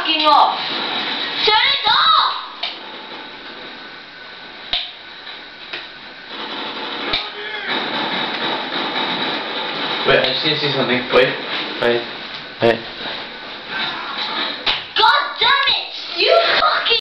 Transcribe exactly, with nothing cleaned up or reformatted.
fucking off! Turn it off! Wait, I just need to see something. Wait. Wait. Wait.